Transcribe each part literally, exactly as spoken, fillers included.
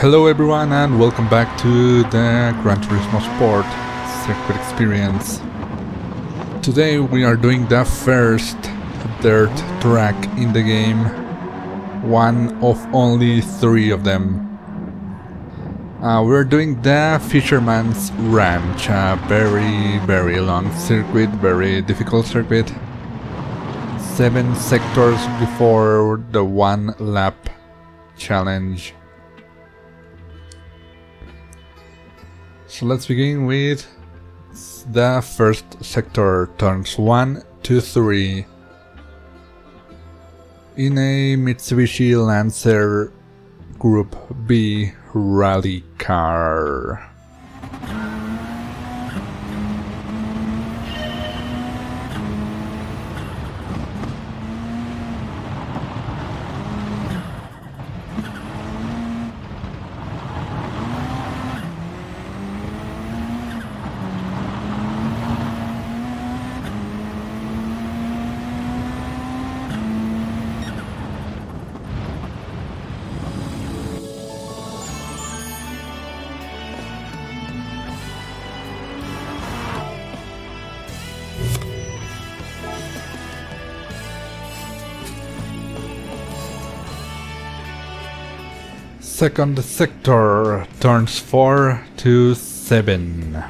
Hello everyone and welcome back to the Gran Turismo Sport Circuit Experience. Today we are doing the first dirt track in the game, one of only three of them. Uh, we're doing the Fisherman's Ranch, a very very long circuit, very difficult circuit. Seven sectors before the one lap challenge. So let's begin with the first sector, turns one to three, in a Mitsubishi Lancer Group B rally car. Second sector, turns four to seven.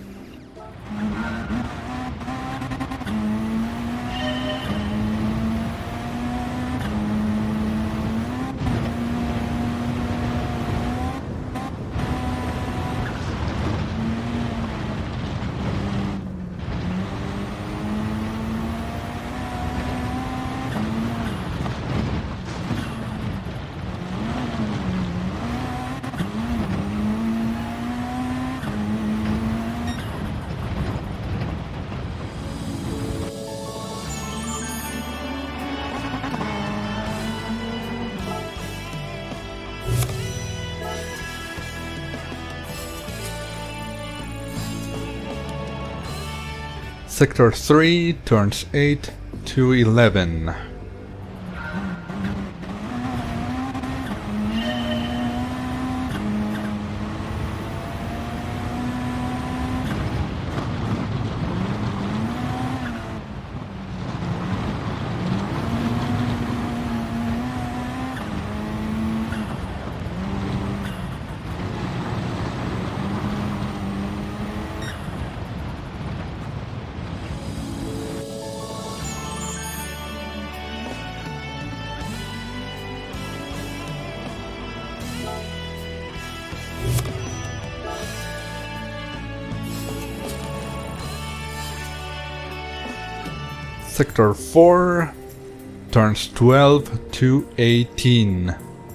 Sector three, turns eight to eleven. Sector four, turns twelve to eighteen.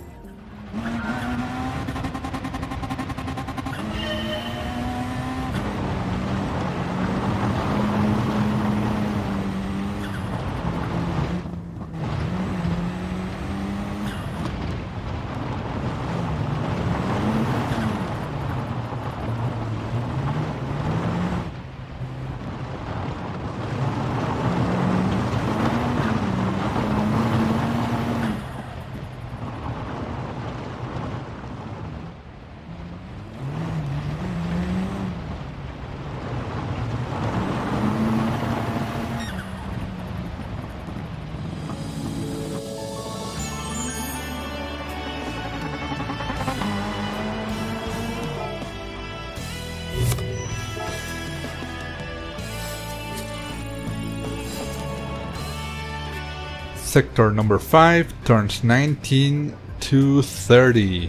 Sector number five, turns nineteen to thirty.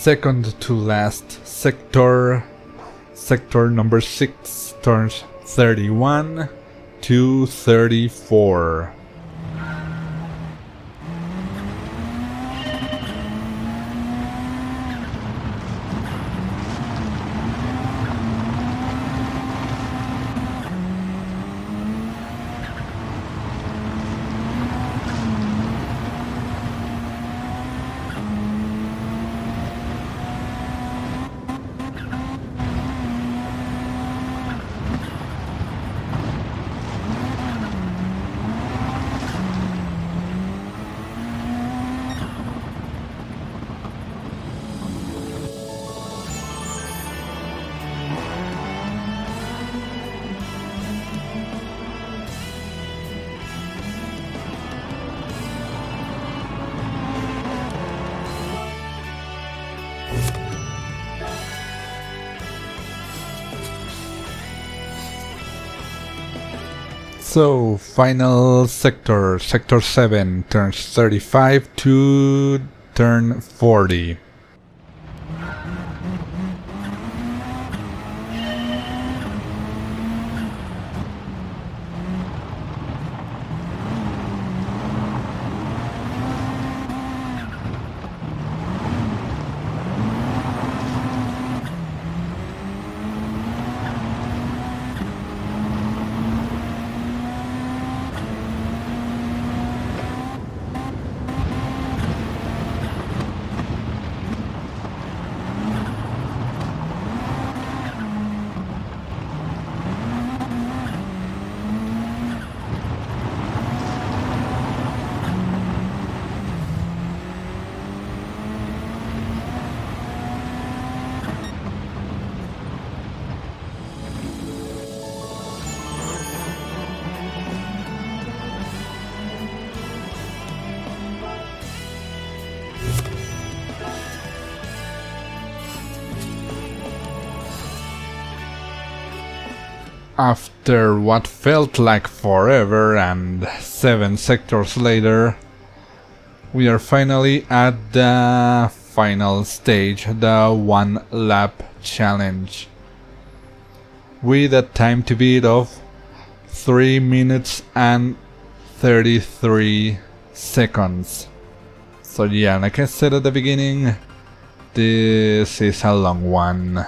second to last sector, sector number six, turns thirty-one to thirty-four. So, final sector, sector seven, turns thirty-five to turn forty. After what felt like forever and seven sectors later, we are finally at the final stage, the one lap challenge, with a time to beat of three minutes and thirty-three seconds. So yeah, like I said at the beginning, this is a long one.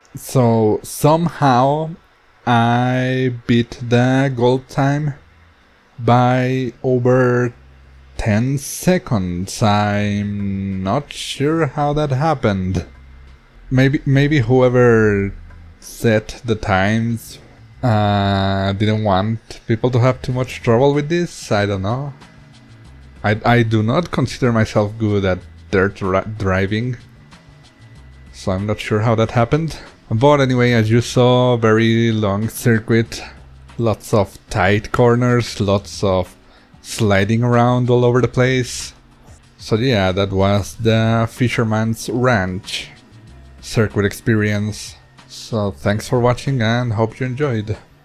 So somehow I beat the gold time by over ten seconds. I'm not sure how that happened. Maybe maybe whoever set the times uh, didn't want people to have too much trouble with this. I don't know. I, I do not consider myself good at dirt driving, so I'm not sure how that happened. But anyway, as you saw, very long circuit, lots of tight corners, lots of sliding around all over the place. So yeah, that was the Fisherman's Ranch circuit experience. So thanks for watching and hope you enjoyed.